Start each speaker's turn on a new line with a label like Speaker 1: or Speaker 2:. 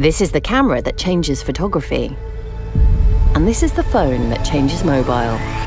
Speaker 1: This is the camera that changes photography. And this is the phone that changes mobile.